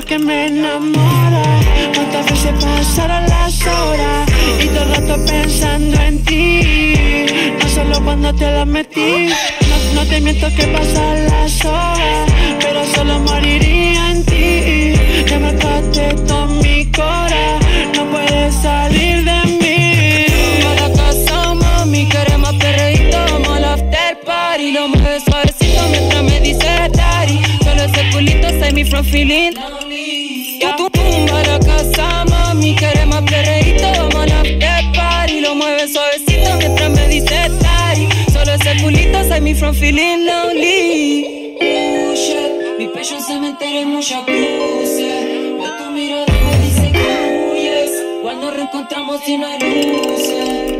que me enamora. Cuántas veces pasaron las horas y todo el rato pensando en ti. No solo cuando te la metí. No te miento que pasan las horas, pero solo moriría en ti. Te marcaste todo mi cora, no puedes salir de mí. Vamos a la casa, mami, queremos perreíto. Vamos al after party, lo mueves suavecito mientras me dice daddy. Solo ese culito save me from feeling lonely. Tú tumba la casa, mami, queremos perreíto. Vamos al after party, lo mueves suavecito mientras me dice daddy. Solo ese culito save me from feeling lonely. Shit, mi pecho en cementerio hay muchas cruces. Veo tu mirada me dice que huyes. Igual nos reencontramos si no hay luces.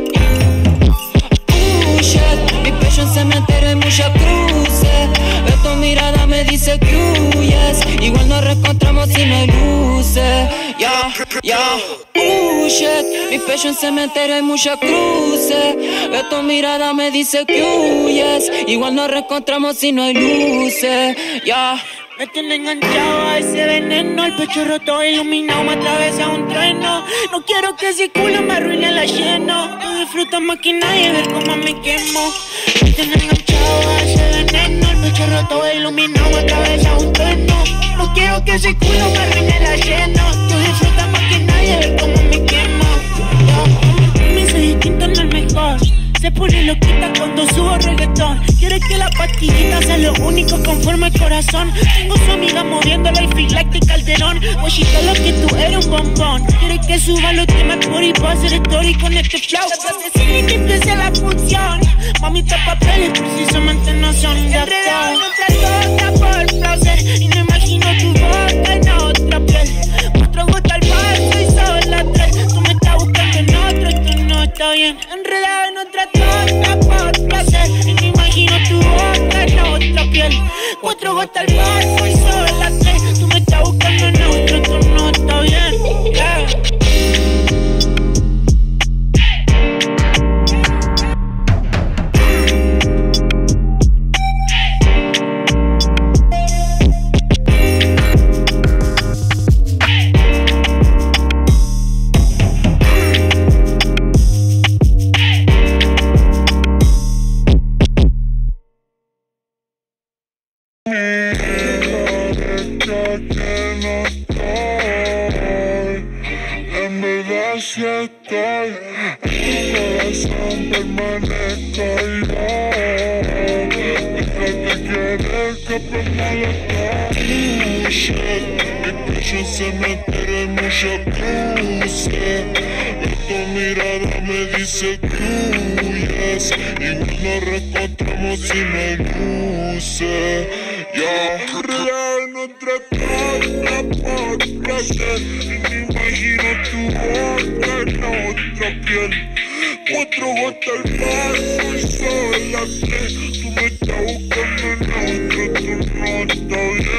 Shit, mi pecho en cementerio hay muchas cruces. Veo tu mirada me dice que huyes. Igual nos reencontramos si no hay luces. Shit, mi pecho en cementerio hay muchas cruces. Veo tu mirada me dice que huyes. Igual nos reencontramos si no hay luces. Me tiene enganchado a ese veneno, el pecho roto, iluminado, me atraviesa un trueno. No quiero que ese culo me arruine la lleno. Tú disfrutas más que nadie ver cómo me quemo. Me tiene enganchado a ese veneno, el pecho roto, iluminado, me atraviesa un trueno. No quiero que ese culo me arruine la lleno. Tú disfrutas más que nadie ver cómo me quemo. Me soy distinto, no el mejor. Se pone loquita cuando subo reggaetón. Quiere que la pastillita sea lo único conforme el corazón. Tengo su amiga moviéndola y feel like Calderón. Guachita, lo que tú eres un bombón. Quiere que suba los temas por y pa' hacer story con este flow. Asesina que empiece la función. Mamita, papeles precisamente no son de actor. Enredado en otra por placer y no imagino tu boca en otra piel. 4 gotas al vaso y sola 3. Tú me estás buscando en otro y tú no estás bien. Enredado en otra torta por placer y no imagino tu boca en otra piel. 4 gotas al vaso y sola 3. Tú me estás buscando en otro y tú no estás bien. Si estoy en tu corazón permanezco yo. Déjate querer que permanezca. Mi pecho se me pide muchas cruces. Tu mirada me dice que huyes. Igual nos reencontramos si no hay luces. En otra cosa por placer y me imagino tu boca en otra piel. 4 gotas al vaso y sola 3. Tú me estás buscando en otro, tú no estás bien.